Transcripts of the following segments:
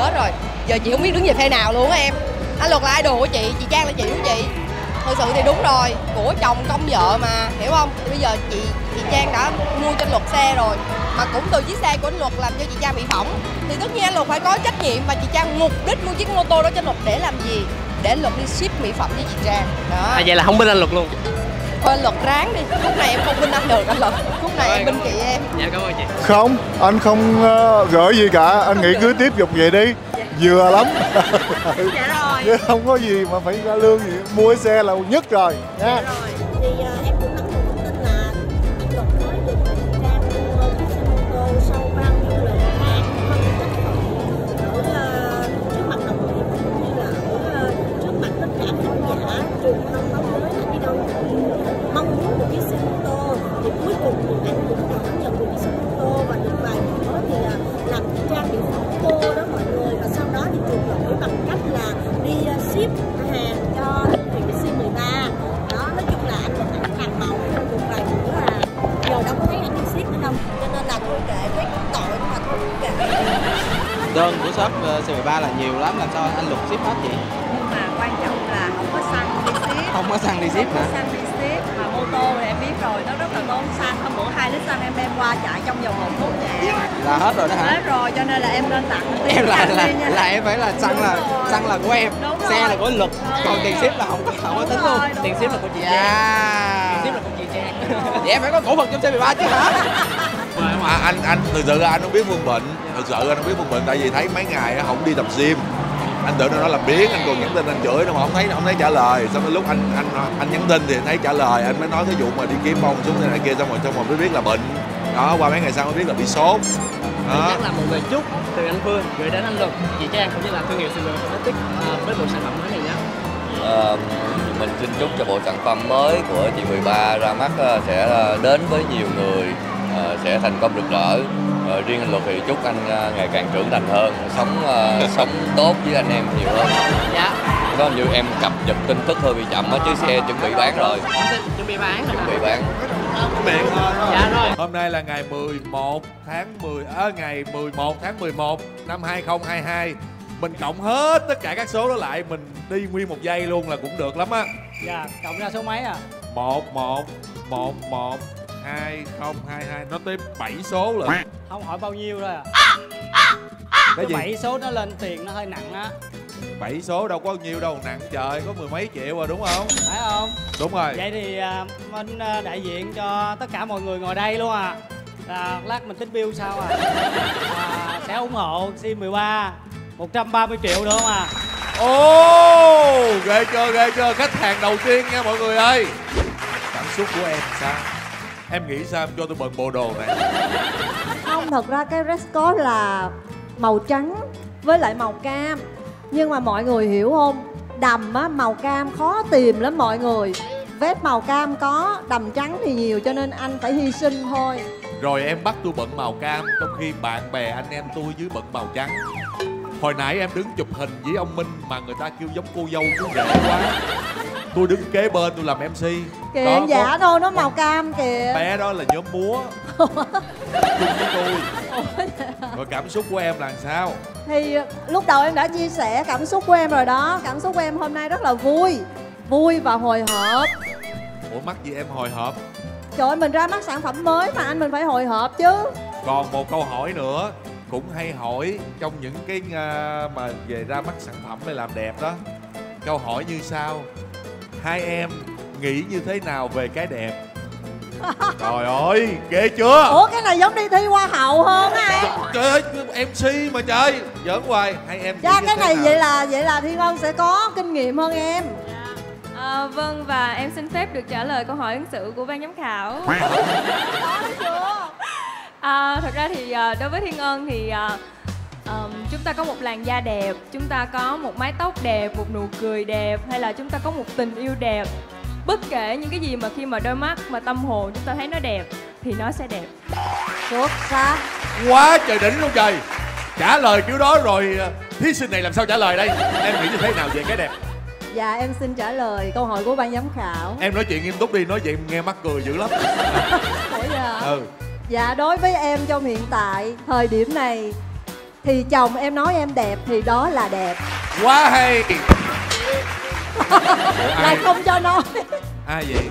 chết rồi. Giờ chị không biết đứng về phe nào luôn á em. Anh Luật là idol của chị Trang là chị của chị. Thật sự thì đúng rồi, của chồng công vợ mà, hiểu không? Thì bây giờ chị Trang đã mua cho anh Luật xe rồi, mà cũng từ chiếc xe của anh Luật làm cho chị Trang bị phỏng. Thì tất nhiên anh Luật phải có trách nhiệm, và chị Trang mục đích mua chiếc mô tô đó cho anh Luật để làm gì? Để anh Luật đi ship mỹ phẩm cho chị Trang. Đó. Vậy là không bên anh Luật luôn. Thôi anh Luật ráng đi, lúc này em không binh anh được anh Luật. Lúc này em binh chị em. Dạ cảm ơn chị. Không, anh không gửi gì cả, anh nghĩ cứ tiếp tục vậy đi. Vừa lắm. Dạ rồi. Chứ không có gì mà phải ra lương gì, mua cái xe là nhất rồi nha. Dạ rồi. Thì em cũng nắm được thông tin là anh Luật nói về cho chị Trang mua chiếc xe mô tô sau bao nhiêu lần than không chấp thuận ở trước mặt đồng nghiệp cũng như là ở trước mặt tất cả khán giả truyền thông báo giới là đi đâu cũng mong muốn một chiếc xe mô tô. Thì cuối cùng thì anh cũng đã nhận được chiếc xe mô tô, và được vài bữa thì làm chị Trang bị phỏng cô đó mọi người, và sau đó thì chuộc lỗi bằng cách là đi ship hàng cho đơn vị C13. Đó, nói chung là anh cũng hàng màu được vài bữa là giờ đâu có thấy anh đi ship nữa đâu, cho nên là thôi kệ, thấy cũng tội nhưng mà thôi kệ. Đơn của shop C13 là nhiều lắm, làm sao anh Luật ship hết vậy? Nhưng mà quan trọng là không có xăng đi ship. Không có xăng đi ship hả? Xăng đi ship, mà mô tô thì em biết rồi, nó rất là tốn xăng. Hôm bữa 2 lít xăng em đem qua chạy trong vòng 1 phút nhẹ. Là hết rồi đó hả? Hết rồi, cho nên là em nên tặng tiền Em xăng là em phải là xăng là của em, đúng xe rồi. là của Luật, còn tiền ship là không có tính luôn. Tiền ship là của chị Trang. Dạ. Tiền ship là của chị Trang. Vậy em phải có cổ phần trong C13 chứ hả? Anh thực sự là anh không biết Phương Bệnh, thực sự anh không biết Phương Bệnh, tại vì thấy mấy ngày không đi tập gym, anh tưởng nó làm biếng, anh còn nhắn tin anh chửi nó mà không thấy trả lời. Xong đến lúc anh nhắn tin thì thấy trả lời, anh mới nói cái vụ mà đi kiếm bông xuống này kia, xong rồi mới biết là bệnh đó. Qua mấy ngày sau mới biết là bị sốt đó. Chắc là một lời chúc từ anh Phương gửi đến anh Luật, chị Trang cũng như là thương hiệu Silver Cosmetics với bộ sản phẩm mới này nhé. Mình xin chúc cho bộ sản phẩm mới của chị 13 ra mắt sẽ đến với nhiều người, sẽ thành công rực rỡ. Riêng anh Luật thì chúc anh ngày càng trưởng thành hơn, sống tốt với anh em nhiều hơn. Dạ. Có như em cập nhật tin tức hơi bị chậm á, chứ xe chuẩn bị bán rồi. Chuẩn bị bán rồi. Chuẩn bị bán. Dạ rồi. Hôm nay là ngày 11 tháng 11 năm 2022. Mình cộng hết tất cả các số đó lại, mình đi nguyên một giây luôn là cũng được lắm á. Dạ, cộng ra số mấy à? 11112022, nó tới 7 số lận. Không hỏi bao nhiêu thôi à. Cái gì? 7 số nó lên tiền nó hơi nặng á. 7 số đâu có nhiêu đâu nặng trời, có 10 mấy triệu rồi đúng không? Phải không? Đúng rồi. Vậy thì mình đại diện cho tất cả mọi người ngồi đây luôn à. Lát mình tính bill sau sẽ ủng hộ C13 130 triệu nữa không à? Ồ, ghê chưa, khách hàng đầu tiên nha mọi người ơi. Cảm xúc của em sao? Em nghĩ sao em cho tôi bận bộ đồ này? Không, thật ra cái dress code là màu trắng với lại màu cam. Nhưng mà mọi người hiểu không? Đầm á, màu cam khó tìm lắm mọi người. Vest màu cam có, đầm trắng thì nhiều, cho nên anh phải hy sinh thôi. Rồi em bắt tôi bận màu cam, trong khi bạn bè anh em tôi dưới bận màu trắng. Hồi nãy em đứng chụp hình với ông Minh mà người ta kêu giống cô dâu chú rể quá. Tôi đứng kế bên tôi làm MC. Kìa em giả thôi, nó màu cam kìa. Bé đó là nhóm múa chung với tôi. Rồi cảm xúc của em là sao? Thì lúc đầu em đã chia sẻ cảm xúc của em rồi đó. Cảm xúc của em hôm nay rất là vui. Vui và hồi hộp. Ủa mắc gì em hồi hộp? Trời ơi, mình ra mắt sản phẩm mới mà anh mình phải hồi hộp chứ. Còn một câu hỏi nữa cũng hay hỏi trong những cái mà về ra mắt sản phẩm để làm đẹp đó. Câu hỏi như sau: hai em nghĩ như thế nào về cái đẹp? Trời ơi, ghê chưa? Ủa cái này giống đi thi hoa hậu hơn á em. Trời ơi, MC mà trời, giỡn hoài. Hai em nghĩ Dạ như cái thế này nào? vậy là Thiên Ân sẽ có kinh nghiệm hơn em. Vâng, và em xin phép được trả lời câu hỏi ứng xử của ban giám khảo. Có chưa? Thật ra thì đối với Thiên Ân thì chúng ta có một làn da đẹp, chúng ta có một mái tóc đẹp, một nụ cười đẹp, hay là chúng ta có một tình yêu đẹp. Bất kể những cái gì mà khi mà đôi mắt mà tâm hồn chúng ta thấy nó đẹp thì nó sẽ đẹp. Xuất sắc. Quá trời đỉnh luôn trời. Trả lời kiểu đó rồi thí sinh này làm sao trả lời đây? Em nghĩ như thế nào về cái đẹp? Dạ em xin trả lời câu hỏi của ban giám khảo. Em nói chuyện nghiêm túc đi, nói vậy nghe mắc cười dữ lắm. Ủa dạ? Ừ. Dạ đối với em trong hiện tại thời điểm này thì chồng em nói em đẹp thì đó là đẹp. Quá hay. Lại không cho nói. Ai vậy?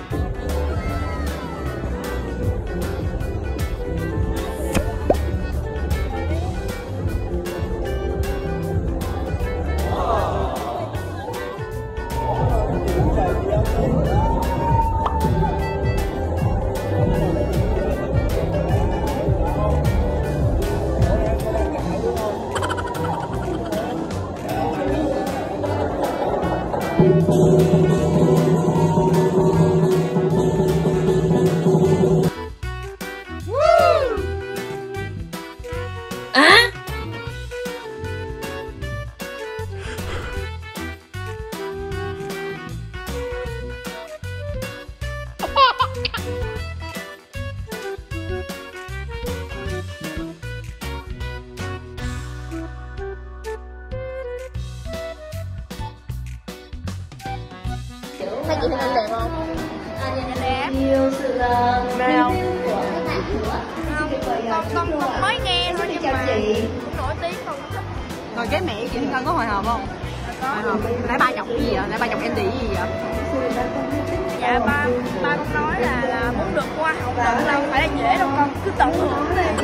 Thấy chị Huyền đẹp không? Đẹp. Nhiều sự Mê không? con mới nghe thôi nhưng mà nổi tiếng không thích. Rồi cái mẹ chị Ngân có hồi hộp không? Hồi hộp. Nãy ba chọc cái gì vậy? Nãy ba chọc Andy gì vậy? Dạ ba con nói là muốn được hoa hậu tự đâu phải là dễ đâu con, cứ tận hưởng đi.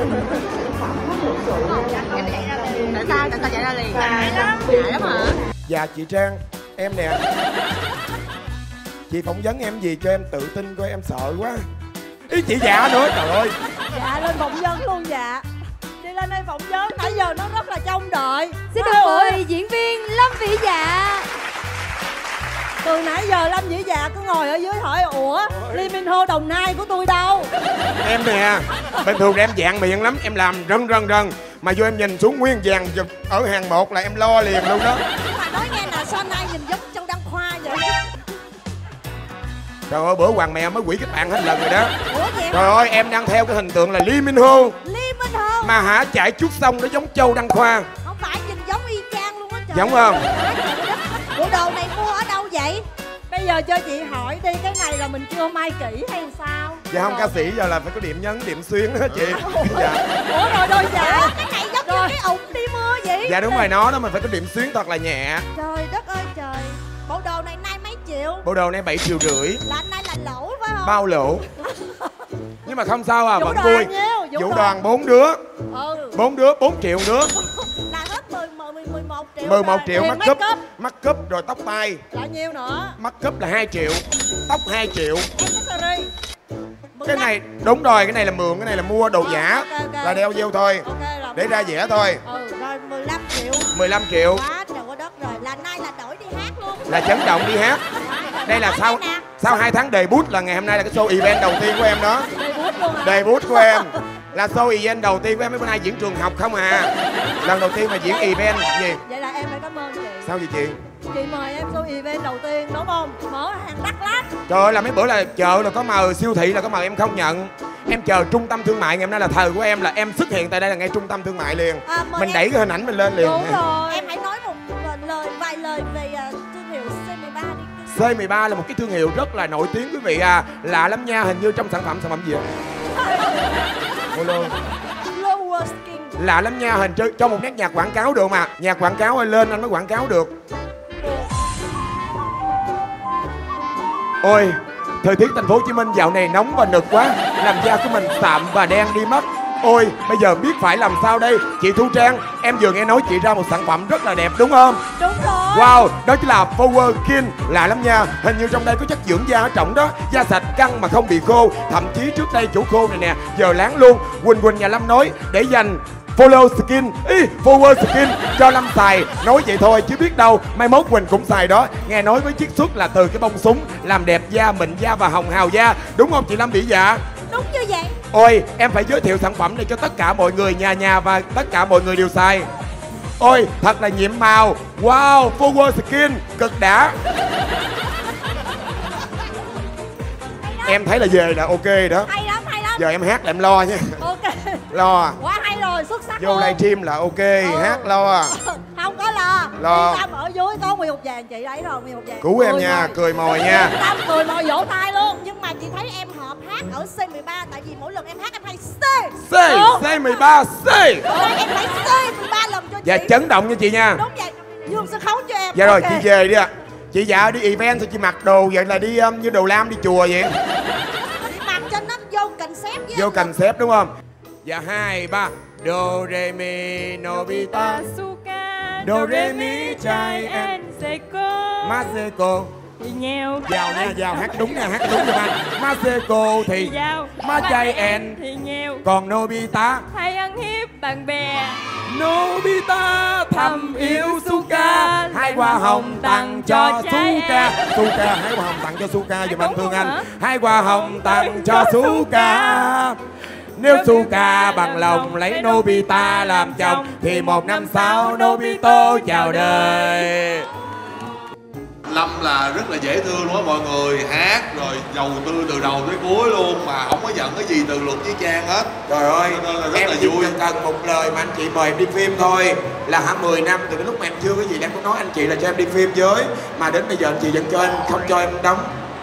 Tại sao chạy ra liền? Ngại lắm. Ngại lắm hả? Dạ chị Trang, em nè. Chị phỏng vấn em gì cho em tự tin coi, em sợ quá. Ý chị dạ nữa, trời ơi. Dạ lên phỏng vấn luôn dạ. Đi lên đây phỏng vấn, nãy giờ nó rất là trông đợi. Xin được mời diễn viên Lâm Vĩ Dạ. Từ nãy giờ Lâm Vĩ Dạ cứ ngồi ở dưới hỏi ủa Lee Min Ho Đồng Nai của tôi đâu. Em nè, bình thường em dạng miệng lắm, em làm rần. Mà vô em nhìn xuống nguyên vàng giật ở hàng 1 là em lo liền luôn đó. Nhưng mà nói nghe là sao nay nhìn giống Châu Đăng Khoa vậy? Trời ơi, bữa Hoàng Mẹ mới quỷ các bạn hết lần rồi đó. Ủa vậy Trời ơi, em đang theo cái hình tượng là Lee Min Ho. Lee Min Ho. Mà hả, chạy chút xong nó giống Châu Đăng Khoa. Không phải, nhìn giống y chang luôn á trời. Giống không? Bộ đồ này mua ở đâu vậy? Bây giờ cho chị hỏi đi, cái này là mình chưa may kỹ hay sao? Dạ không, ca sĩ giờ là phải có điểm nhấn, điểm xuyến đó chị. Dạ. Ủa rồi đôi dạ. Cái này giống như cái ủng đi mưa vậy. Dạ đúng rồi, nó đó mình phải có điểm xuyến thật là nhẹ. Trời đất ơi trời. Bộ đồ này nay mấy triệu? Bộ đồ này 7,5 triệu. Là anh nay là lỗ phải không? Bao lỗ. Nhưng mà không sao à, Vũ vẫn đoàn vui. nhiêu? Vũ đoàn 4 đứa. 4 đứa 4 triệu đứa. Là hết 11 triệu. 11 triệu Thêm mắc cúp rồi tóc tai. Là nhiêu nữa? Mắc cúp là 2 triệu, tóc 2 triệu. Accessory. Cái này đúng rồi, cái này là mượn, cái này là mua đồ giả. Okay. Là đeo vô thôi. Để ra vẻ thôi. Rồi 15 triệu. 15 triệu. Quá trời quá đất rồi. Là nay là đổi đi hát luôn. Là chấn động đi hát. Đây là sau 2 tháng debut, là ngày hôm nay là cái show event đầu tiên của em đó. Debut luôn hả? Debut của em. Là show event đầu tiên của em, mấy bữa nay diễn trường học không à. Lần đầu tiên mà diễn event gì. Vậy là em phải cảm ơn chị. Sao vậy chị? Chị mời em show event đầu tiên đúng không? Mở hàng đắt lắm. Trời ơi, là mấy bữa là chợ là có mời, siêu thị là có mời, em không nhận. Em chờ trung tâm thương mại, ngày hôm nay là thời của em, là em xuất hiện tại đây là ngay trung tâm thương mại liền. Mình đẩy cái hình ảnh mình lên liền. Đúng rồi. Em hãy nói vài lời về thương hiệu C13 đi. C13 là một cái thương hiệu rất là nổi tiếng quý vị à. Lạ lắm nha, hình như trong sản phẩm gì ạ? Lower Skin. Lạ lắm nha, hình cho một nét nhạc quảng cáo được mà. Nhạc quảng cáo ơi, lên anh mới quảng cáo được. Ôi, thời tiết thành phố Hồ Chí Minh dạo này nóng và nực quá, làm da của mình sạm và đen đi mất. Ôi, bây giờ biết phải làm sao đây. Chị Thu Trang, em vừa nghe nói chị ra một sản phẩm rất là đẹp đúng không? Đúng rồi. Wow, đó chính là Power Skin. Lạ lắm nha, hình như trong đây có chất dưỡng da ở trọng đó. Da sạch căng mà không bị khô. Thậm chí trước đây chỗ khô này nè, giờ láng luôn. Quỳnh nhà Lâm nói để dành Follow Skin, Power Skin cho Lâm xài. Nói vậy thôi chứ biết đâu mai mốt Quỳnh cũng xài đó. Nghe nói với chiết xuất là từ cái bông súng, làm đẹp da, mịn da và hồng hào da. Đúng không chị Lâm Vĩ Dạ? Đúng như vậy. Ôi, em phải giới thiệu sản phẩm này cho tất cả mọi người nhà và tất cả mọi người đều xài. Ôi, thật là nhiệm màu. Wow, Power Skin, cực đã. Em thấy là về là ok đó. Hay lắm. Giờ em hát là em lo nha. Ok. Lo. Quá hay rồi, xuất sắc vô luôn. livestream là ok, hát lo. Không có lo. Lo. Tâm ở dưới có Nguyên Hột Vàng, chị đấy rồi, Nguyên Hột Vàng. Cứu em nha, cười mồi nha. Tâm cười mồi vỗ tay luôn. Nhưng mà chị thấy em hợp hát ở C13, tại vì mỗi lần em hát em hay C. C13 C. Ở đây em phải C13 lần cho chị. Dạ chấn động nha chị nha. Đúng vậy, dương sân khấu cho em. Dạ rồi, Ok. chị về đi ạ. Chị dạo đi event thì chị mặc đồ vậy là đi như đồ lam đi chùa vậy. Chị mặc cho nó vô concept với Vô em. concept đúng không? Dạ 2, 3. Do re mi nobita do re mi chai en Maseko. Thì nheo. Vào nha, vào hát đúng nha, hát đúng nha anh. Maseko thì Giao. Ma chai en. Thì nheo. Còn Nobita Hay ăn hiếp bạn bè. Nobita thầm yêu Suka. Hai hoa hồng tặng cho Suka. Suka, hai hoa hồng tặng cho Suka dùm anh thương anh. Hai hoa hồng tặng cho Suka. Nếu Suka bằng lòng lấy Nobita làm chồng thì 1 năm sau Nobita chào đời. Lâm là rất là dễ thương luôn á mọi người, hát rồi đầu tư từ đầu tới cuối luôn mà không có giận cái gì từ Luật với Trang hết. Trời ơi, nên là rất em là chỉ vui. cần một lời mà anh chị mời em đi phim thôi là 10 năm từ lúc mà em chưa cái gì em cũng nói anh chị là cho em đi phim với, mà đến bây giờ anh chị vẫn cho em không cho em đóng.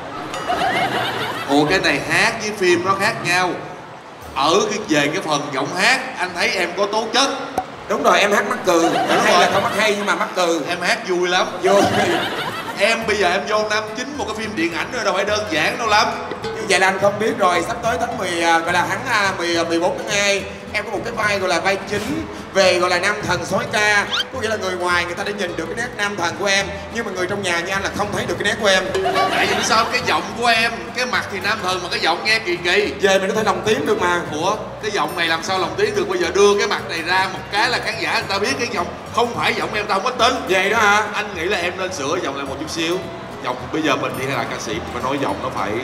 Ủa cái này hát với phim nó khác nhau. Ở về cái phần giọng hát anh thấy em có tố chất. Đúng rồi, em hát mắc cừ. Em hay là không mắc hay nhưng mà mắc cừ. Em hát vui lắm. Vui. Em bây giờ em vô năm chính một cái phim điện ảnh rồi đâu phải đơn giản đâu lắm. Như vậy là anh không biết rồi, sắp tới tháng 10 gọi là tháng 14 tháng 2 em có một cái vai gọi là vai chính về gọi là nam thần soái ca. Có nghĩa là người ngoài người ta đã nhìn được cái nét nam thần của em, nhưng mà người trong nhà như anh là không thấy được cái nét của em. Tại vì sao cái giọng của em, cái mặt thì nam thần mà cái giọng nghe kỳ kỳ. Về mình có thể lồng tiếng được mà. Ủa cái giọng này làm sao lồng tiếng được? Bây giờ đưa cái mặt này ra một cái là khán giả người ta biết cái giọng không phải giọng em, ta không có tin. Vậy đó hả? Anh nghĩ là em nên sửa giọng lại một chút xíu. Giọng bây giờ mình đi hay là ca sĩ mà nói giọng nó phải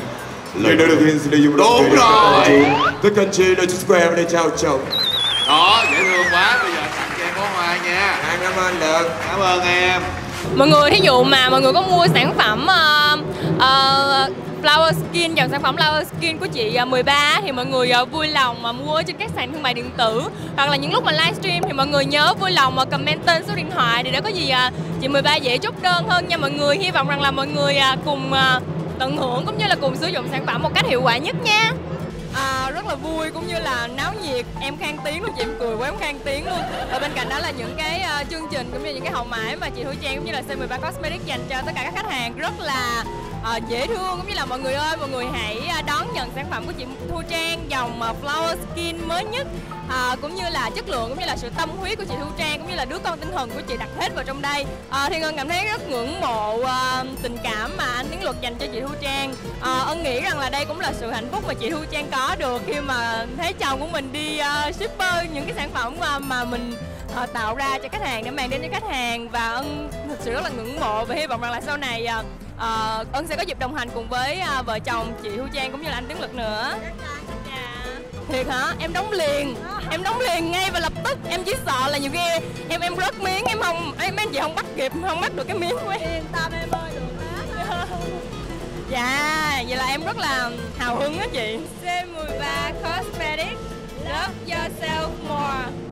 đúng rồi. Tôi cần chi lời square để chào chồng. Đó dễ thương quá. Bây giờ tặng cho em bó hoa nha. Anh cảm ơn được. Cảm ơn em. Mọi người, thí dụ mà mọi người có mua sản phẩm Flower Skin, dòng sản phẩm Flower Skin của chị 13 thì mọi người vui lòng mà mua trên các sàn thương mại điện tử, hoặc là những lúc mà livestream thì mọi người nhớ vui lòng mà comment tên số điện thoại để có gì chị 13 dễ chốt đơn hơn nha mọi người. Hy vọng rằng là mọi người cùng tận hưởng cũng như là cùng sử dụng sản phẩm một cách hiệu quả nhất nha. Rất là vui cũng như là náo nhiệt, em khang tiếng luôn, chị em cười quá em khang tiếng luôn. Và bên cạnh đó là những cái chương trình cũng như những cái hậu mãi mà chị Thu Trang cũng như là C13 Cosmetics dành cho tất cả các khách hàng rất là dễ thương. Cũng như là mọi người ơi, mọi người hãy đón nhận sản phẩm của chị Thu Trang dòng Flower Skin mới nhất, cũng như là chất lượng cũng như là sự tâm huyết của chị Thu Trang cũng như là đứa con tinh thần của chị đặt hết vào trong đây. Thì Ngân cảm thấy rất ngưỡng mộ tình cảm mà anh Tiến Luật dành cho chị Thu Trang. Ân nghĩ rằng là đây cũng là sự hạnh phúc mà chị Thu Trang có được khi mà thấy chồng của mình đi shipper những cái sản phẩm mà mình tạo ra cho khách hàng để mang đến cho khách hàng, và Ân thực sự rất là ngưỡng mộ và hy vọng rằng là sau này Ân sẽ có dịp đồng hành cùng với vợ chồng chị Thu Trang cũng như là anh Tiến Luật nữa. Thiệt hả? Em đóng liền. Em đóng liền ngay và lập tức. Em chỉ sợ là nhiều khi em rớt miếng, em chị không bắt kịp, không bắt được cái miếng của em. Yên tâm em ơi, được hết. Dạ, vậy là em rất là hào hứng á chị. C13 Cosmetics, love yourself more.